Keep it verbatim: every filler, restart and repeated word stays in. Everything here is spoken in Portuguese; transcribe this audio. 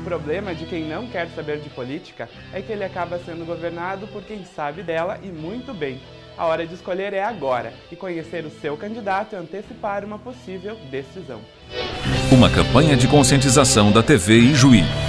problema de quem não quer saber de política é que ele acaba sendo governado por quem sabe dela e muito bem. A hora de escolher é agora, e conhecer o seu candidato é antecipar uma possível decisão. Uma campanha de conscientização da T V Ijuí.